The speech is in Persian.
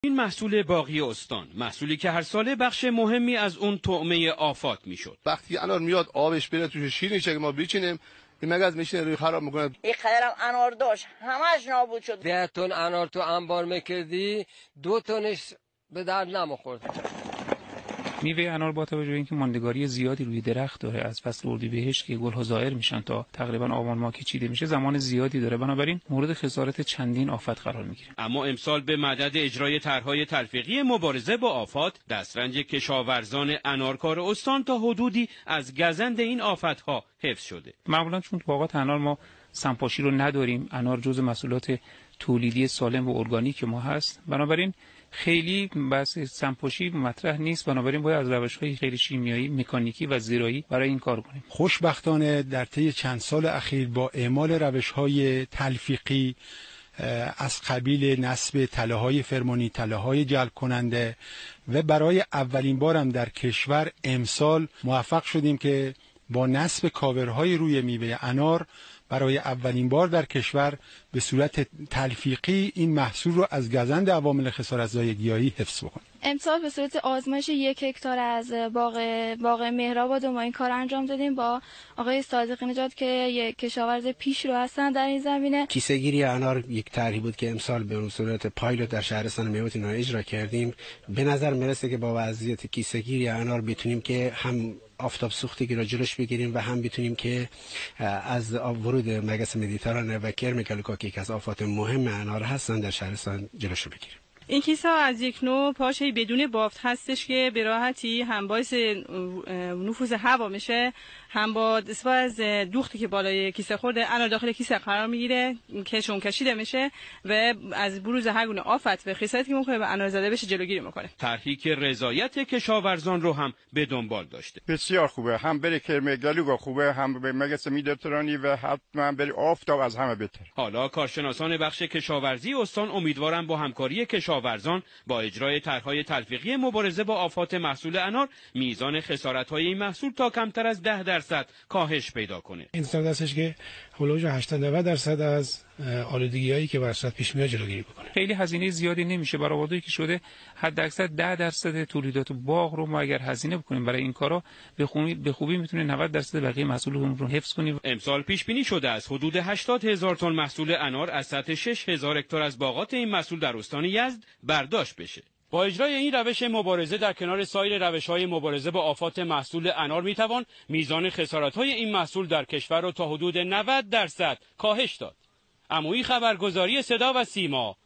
این محصول باغی استان، محصولی که هر ساله بخش مهمی از اون طعمه آفات میشد. وقتی انار میاد آبش بره توش شیرینش که ما بچینیم این مگه از میشینه روی خراب میکنه. این قدرم انار داشت همش نابود شد. 10 تن انار تو انبار میکردی 2 تنش به درد نمیخورد. میوه انار با توجه به اینکه ماندگاری زیادی روی درخت داره، از فصل اردیبهشت که گل‌ها ظاهر میشن تا تقریبا آبان ماه که چیده میشه زمان زیادی داره، بنابراین مورد خسارت چندین آفت قرار میگیره. اما امسال به مدد اجرای طرح‌های تلفیقی مبارزه با آفات، دسترنج کشاورزان انارکار استان تا حدودی از گزند این آفت‌ها حفظ شده. معمولا چون باغات انار ما سمپاشی رو نداریم، انار جزء محصولات تولیدی سالم و ارگانیک ما هست، بنابراین خیلی بحث سمپاشی مطرح نیست، بنابراین باید از روش‌های خیلی شیمیایی، مکانیکی و زیرایی برای این کار کنیم. خوشبختانه در طی چند سال اخیر با اعمال روش‌های تلفیقی از قبیل نصب تله‌های فرمانی، تله‌های جلب کننده و برای اولین بارم در کشور امسال موفق شدیم که با نصب کاورهای روی میوه انار برای اولین بار در کشور به صورت تلفیقی این محصول رو از گزند عوامل خسارت‌زای گیاهی حفظ بکنیم. امسال به صورت آزمایش 1 هکتار از باغ مهرآباد ما این کار انجام دادیم با آقای صادقی نژاد که یک کشاورز پیشرو هستن در این زمینه. کیسه‌گیری انار یک طرحی بود که امسال به صورت پایلوت در شهرستان میوت اینا اجرا کردیم. به نظر میرسه که با وضعیت کیسه‌گیری انار بتونیم که هم آفتاب سوختگی را جلوش بگیریم و هم بتونیم که از ورود مگس مدیترانه و کرم کلوکاکی که از آفات مهم انار هستن در شهرستان جلوش رو بگیریم. این کیسه ها از یک نوع پاشه بدون بافت هستش که به راحتی هم باعث نفوذ هوا میشه، هم با استفاده از دوختی که بالای کیسه خورده انار داخل کیسه قرار میگیره که چون کشیده میشه و از بروز هر گونه آفت و خسارتی که ممکنه به انار زده بشه جلوگیری میکنه. طرحی که رضایت کشاورزان رو هم به دنبال داشته. بسیار خوبه، هم بره کرم گلوگا خوبه، هم به مگس مدیترانی و حتما بره آفتاب از همه بهتر. حالا کارشناسان بخش کشاورزی استان امیدوارن با همکاری کشاورزان با اجرای طرح‌های تلفیقی مبارزه با آفات محصول انار میزان خسارت‌های این محصول تا کمتر از 10% کاهش پیدا کنه. انتظار هستش که هولوش 80-90% از آلودگی‌هایی که بر صورت پیش میاد جلوگیری بکنه. خیلی هزینه زیادی نمیشه، برآوردی که شده حداکثر 10% تولیدات باغ رو ما اگر هزینه بکنیم برای این کارا به خوبی میتونه 90% بقیه محصولمون رو حفظ کنیم. امسال پیش بینی شده از حدود 80,000 تن محصول انار از سطح 6,000 هکتار از باغات این محصول در استان یزد برداشت بشه. با اجرای این روش مبارزه در کنار سایر روش‌های مبارزه با آفات محصول انار میتوان میزان خسارت‌های این محصول در کشور را تا حدود 90% کاهش داد. عمویی خبرگزاری صدا و سیما